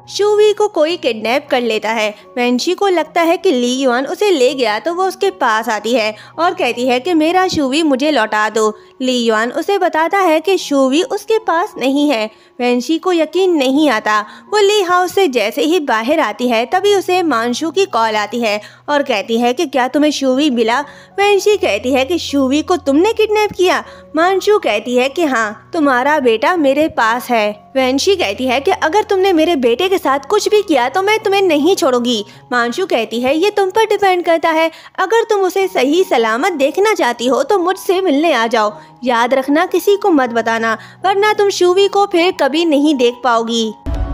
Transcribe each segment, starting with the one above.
शूवी को कोई किडनैप कर लेता है। वेंशी को लगता है कि ली युआन उसे ले गया तो वो उसके पास आती है और कहती है कि मेरा शूवी मुझे लौटा दो। ली युआन उसे बताता है कि शूवी उसके पास नहीं है। वेंशी को यकीन नहीं आता। वो ली हाउस से जैसे ही बाहर आती है तभी उसे मानशू की कॉल आती है और कहती है कि क्या तुम्हें शूवी मिला। वेंशी कहती है कि शूवी को तुमने किडनैप किया। मानशू कहती है कि हाँ, तुम्हारा बेटा मेरे पास है। वेंशी कहती है कि अगर तुमने मेरे बेटे के साथ कुछ भी किया तो मैं तुम्हें नहीं छोड़ूंगी। मानशू कहती है ये तुम पर डिपेंड करता है। अगर तुम उसे सही सलामत देखना चाहती हो तो मुझसे मिलने आ जाओ। याद रखना किसी को मत बताना, वरना तुम शूवी को फिर कभी नहीं देख पाओगी।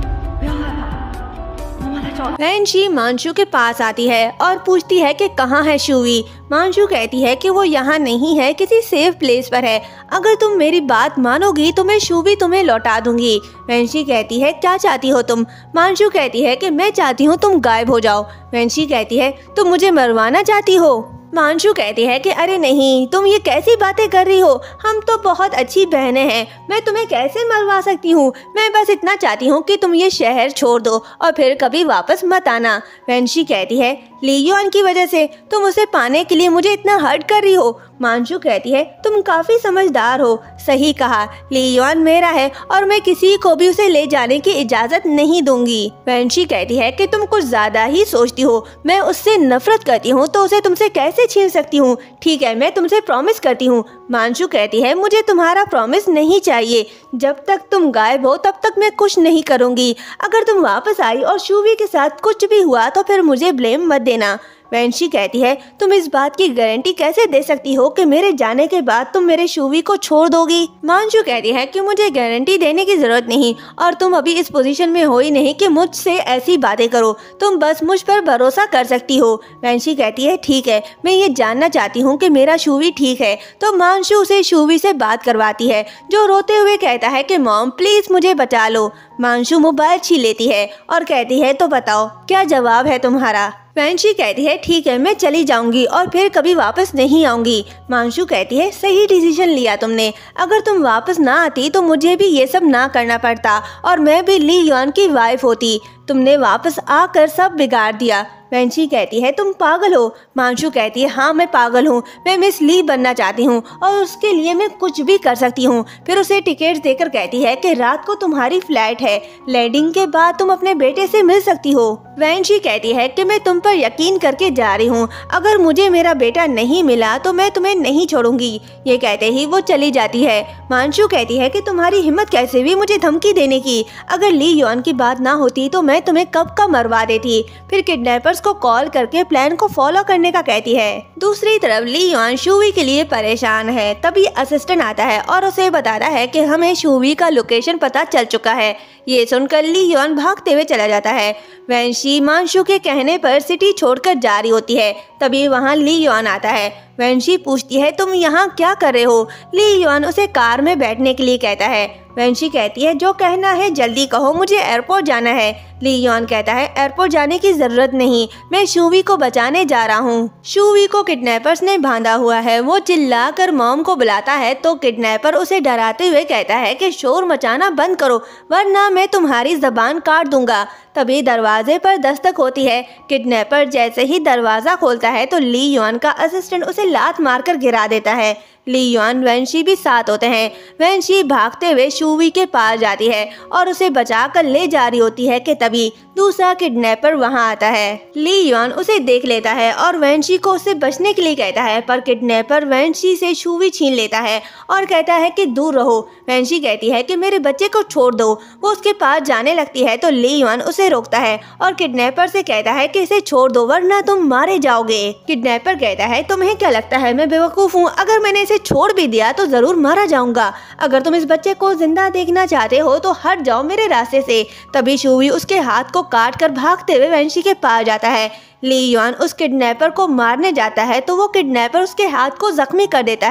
वेंशी मानशू के पास आती है और पूछती है कि कहाँ है शूवी। मानशू कहती है कि वो यहाँ नहीं है, किसी सेफ प्लेस पर है। अगर तुम मेरी बात मानोगी तो मैं शूवी तुम्हें लौटा दूंगी। वेंशी कहती है क्या चाहती हो तुम। मानशू कहती है कि मैं चाहती हूँ तुम गायब हो जाओ। वेंशी कहती है तुम मुझे मरवाना चाहती हो। मानशू कहती है कि अरे नहीं, तुम ये कैसी बातें कर रही हो, हम तो बहुत अच्छी बहनें हैं, मैं तुम्हें कैसे मरवा सकती हूँ। मैं बस इतना चाहती हूँ कि तुम ये शहर छोड़ दो और फिर कभी वापस मत आना। वेंशी कहती है ली युआन की वजह से तुम उसे पाने के लिए मुझे इतना हर्ट कर रही हो। मानशू कहती है तुम काफी समझदार हो। सही कहा, ली युआन मेरा है और मैं किसी को भी उसे ले जाने की इजाजत नहीं दूंगी। वेंशी कहती है कि तुम कुछ ज्यादा ही सोचती हो। मैं उससे नफरत करती हूँ तो उसे तुमसे कैसे छीन सकती हूँ। ठीक है, मैं तुमसे प्रॉमिस करती हूँ। मानशू कहती है मुझे तुम्हारा प्रॉमिस नहीं चाहिए। जब तक तुम गायब हो तब तक मैं कुछ नहीं करूँगी। अगर तुम वापस आई और शूवी के साथ कुछ भी हुआ तो फिर मुझे ब्लेम मत देना। वेंशी कहती है तुम इस बात की गारंटी कैसे दे सकती हो कि मेरे जाने के बाद तुम मेरे शूवी को छोड़ दोगी। मानशू कहती है कि मुझे गारंटी देने की जरूरत नहीं और तुम अभी इस पोजीशन में हो ही नहीं कि मुझसे ऐसी बातें करो। तुम बस मुझ पर भरोसा कर सकती हो। वेंशी कहती है ठीक है, मैं ये जानना चाहती हूँ कि मेरा शूवी ठीक है। तो मानशू उसे शूवी से बात करवाती है, जो रोते हुए कहता है कि मॉम प्लीज मुझे बचा लो। मानशू मोबाइल छीन लेती है और कहती है तो बताओ क्या जवाब है तुम्हारा। वेंशी कहती है ठीक है, मैं चली जाऊंगी और फिर कभी वापस नहीं आऊंगी। मानशू कहती है सही डिसीजन लिया तुमने। अगर तुम वापस ना आती तो मुझे भी ये सब ना करना पड़ता और मैं भी ली युआन की वाइफ होती। तुमने वापस आकर सब बिगाड़ दिया। वेंशी कहती है तुम पागल हो। मानशू कहती है हाँ मैं पागल हूँ, मैं मिस ली बनना चाहती हूँ और उसके लिए मैं कुछ भी कर सकती हूँ। फिर उसे टिकट देकर कहती है कि रात को तुम्हारी फ्लाइट है, लैंडिंग के बाद तुम अपने बेटे से मिल सकती हो। वेंशी कहती है कि मैं तुम पर यकीन करके जा रही हूँ, अगर मुझे मेरा बेटा नहीं मिला तो मैं तुम्हें नहीं छोड़ूंगी। ये कहते ही वो चली जाती है। मानशू कहती है कि तुम्हारी हिम्मत कैसे हुई मुझे धमकी देने की। अगर ली युआन की बात ना होती तो मैं तुम्हें कब का मरवा देती। फिर किडनैपर्स को कॉल करके प्लान को फॉलो करने का कहती है। दूसरी तरफ ली युआन शूवी के लिए परेशान है। तभी असिस्टेंट आता है और उसे बताता है कि हमें शूवी का लोकेशन पता चल चुका है। ये सुनकर ली युआन भागते हुए चला जाता है। वेंशी मानशू के कहने पर सिटी छोड़कर जा रही होती है। तभी वहाँ ली युआन आता है। वेंशी पूछती है तुम यहाँ क्या कर रहे हो। ली युआन उसे कार में बैठने के लिए कहता है। वेंशी कहती है जो कहना है जल्दी कहो, मुझे एयरपोर्ट जाना है। ली युआन कहता है एयरपोर्ट जाने की जरूरत नहीं, मैं शूवी को बचाने जा रहा हूँ। शूवी को किडनैपर्स ने बांधा हुआ है। वो चिल्लाकर मॉम को बुलाता है तो किडनैपर उसे डराते हुए कहता है कि शोर मचाना बंद करो वरना मैं तुम्हारी जबान काट दूंगा। तभी दरवाजे पर दस्तक होती है। किडनैपर जैसे ही दरवाजा खोलता है तो ली युआन का असिस्टेंट उसे लात मारकर गिरा देता है। ली युआन वेंशी भी साथ होते हैं। वेंशी भागते हुए शूवी के पास जाती है और उसे बचाकर ले जा रही होती है कि तभी दूसरा किडनैपर वहां आता है। ली युआन उसे देख लेता है और वेंशी को उससे बचने के लिए कहता है, पर किडनैपर वेंशी से शूवी छीन लेता है और कहता है कि दूर रहो। वेंशी कहती है कि मेरे बच्चे को छोड़ दो। वो उसके पास जाने लगती है तो ली युआन उसे रोकता है और किडनैपर से कहता है कि इसे छोड़ दो वरना तुम मारे जाओगे। किडनैपर कहता है तुम्हें क्या लगता है मैं बेवकूफ हूँ, अगर मैंने इसे छोड़ भी दिया तो जरूर मारा जाऊंगा। अगर तुम इस बच्चे को जिंदा देखना चाहते हो तो हट जाओ मेरे रास्ते से। तभी शूवी उसके हाथ को काट कर भागते हुए वेंशी के पास जाता है। ली युआन उस किडनैपर को मारने जाता है तो वो किडनैपर उसके हाथ को जख्मी कर देता है।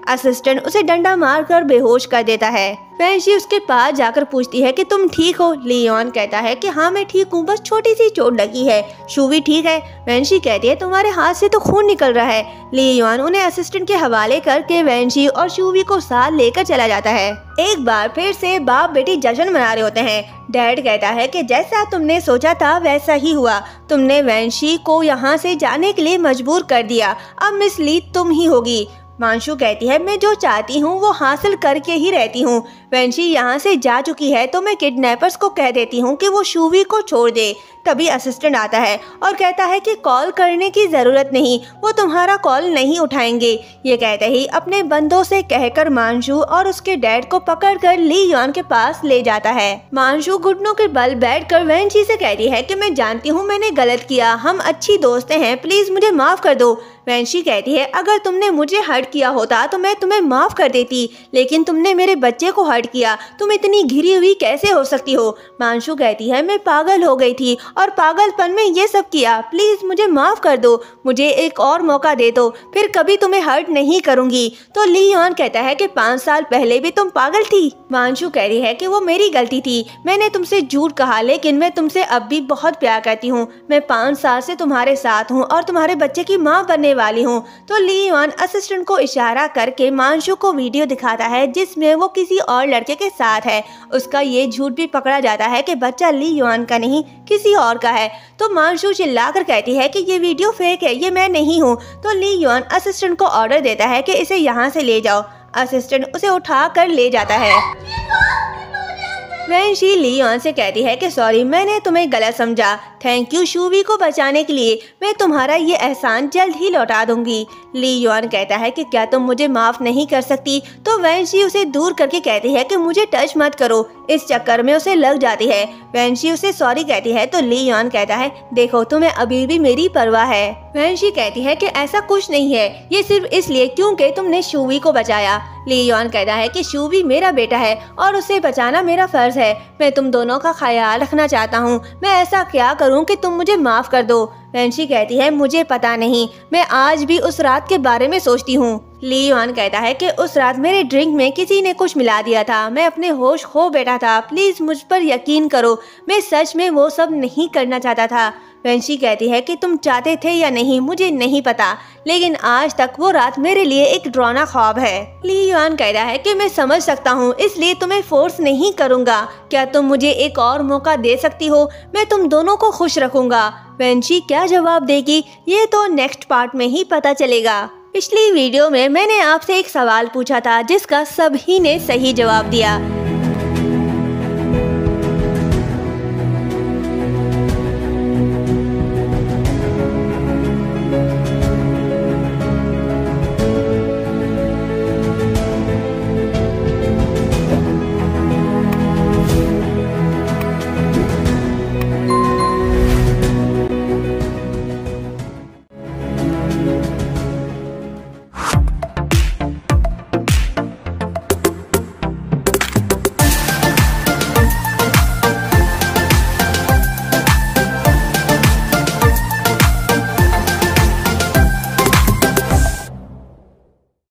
असिस्टेंट उसे डंडा मारकर बेहोश कर देता है। वेंशी उसके पास जाकर पूछती है कि तुम ठीक हो। लियोन कहता है कि हाँ मैं ठीक हूँ, बस छोटी सी चोट लगी है। शूवी ठीक है। वेंशी कहती है तुम्हारे हाथ से तो खून निकल रहा है। लियोन उन्हें असिस्टेंट के हवाले करके वेंशी और शूवी को साथ लेकर चला जाता है। एक बार फिर से बाप बेटी जश्न मना रहे होते हैं। डैड कहता है कि जैसा तुमने सोचा था वैसा ही हुआ, तुमने वेंशी को यहाँ से जाने के लिए मजबूर कर दिया, अब मिस ली तुम ही होगी। मांशु कहती है मैं जो चाहती हूँ वो हासिल करके ही रहती हूँ। वेंशी यहाँ से जा चुकी है तो मैं किडनैपर्स को कह देती हूँ कि वो शूवी को छोड़ दे। तभी असिस्टेंट आता है और कहता है कि कॉल करने की ज़रूरत नहीं, वो तुम्हारा कॉल नहीं उठाएंगे। ये कहते ही अपने बंदों से कहकर मांशु और उसके डैड को पकड़कर लियोन के पास ले जाता है। मांशु घुटनों के बल बैठकर वेंशी से कहती है कि मैं जानती हूँ मैंने गलत किया, हम अच्छी दोस्तें हैं, प्लीज मुझे माफ कर दो। वेंशी कहती है अगर तुमने मुझे हर्ट किया होता तो मैं तुम्हें माफ कर देती, लेकिन तुमने मेरे बच्चे को हर्ट किया, तुम इतनी घिरी हुई कैसे हो सकती हो। मांशु कहती है मैं पागल हो गई थी और पागलपन में ये सब किया, प्लीज मुझे माफ कर दो, मुझे एक और मौका दे दो, फिर कभी तुम्हें हर्ट नहीं करूंगी। तो लियोन कहता है कि 5 साल पहले भी तुम पागल थी। मांशु कह रही है कि वो मेरी गलती थी, मैंने तुमसे झूठ कहा, लेकिन मैं तुमसे अब भी बहुत प्यार करती हूँ, मैं 5 साल से तुम्हारे साथ हूँ और तुम्हारे बच्चे की माँ बनने वाली हूँ। तो लियोन असिस्टेंट को इशारा करके मांशु को वीडियो दिखाता है जिसमें वो किसी और लड़के के साथ है। उसका ये झूठ भी पकड़ा जाता है कि बच्चा लियोन का नहीं किसी और का है। तो मांशु चिल्लाकर कहती है कि ये वीडियो फेक है, ये मैं नहीं हूँ। तो लियोन असिस्टेंट को ऑर्डर देता है कि इसे यहाँ से ले जाओ। असिस्टेंट उसे उठा कर ले जाता है। वेंशी लियोन से कहती है कि सॉरी मैंने तुम्हें गलत समझा, थैंक यू शूवी को बचाने के लिए, मैं तुम्हारा ये एहसान जल्द ही लौटा दूंगी। लियोन कहता है कि क्या तुम मुझे माफ नहीं कर सकती। तो वेंशी उसे दूर करके कहती है कि मुझे टच मत करो, इस चक्कर में उसे लग जाती है। वेंशी उसे सॉरी कहती है तो लियोन कहता है देखो तुम्हें अभी भी मेरी परवाह है। वेंशी कहती है कि ऐसा कुछ नहीं है, ये सिर्फ इसलिए क्योंकि तुमने शूवी को बचाया। लियोन कहता है कि शूवी मेरा बेटा है और उसे बचाना मेरा फर्ज है, मैं तुम दोनों का ख्याल रखना चाहता हूँ, मैं ऐसा क्या करूँ कि तुम मुझे माफ कर दो। वेंशी कहती है मुझे पता नहीं, मैं आज भी उस रात के बारे में सोचती हूँ। लियोन कहता है कि उस रात मेरे ड्रिंक में किसी ने कुछ मिला दिया था, मैं अपने होश खो बैठा था, प्लीज मुझ पर यकीन करो, मैं सच में वो सब नहीं करना चाहता था। वेंशी कहती है कि तुम चाहते थे या नहीं मुझे नहीं पता, लेकिन आज तक वो रात मेरे लिए एक डरावना ख्वाब है। लियोन कह रहा है कि मैं समझ सकता हूँ, इसलिए तुम्हें फोर्स नहीं करूँगा, क्या तुम मुझे एक और मौका दे सकती हो, मैं तुम दोनों को खुश रखूंगा। वेंशी क्या जवाब देगी ये तो नेक्स्ट पार्ट में ही पता चलेगा। पिछली वीडियो में मैंने आपसे एक सवाल पूछा था जिसका सभी ने सही जवाब दिया।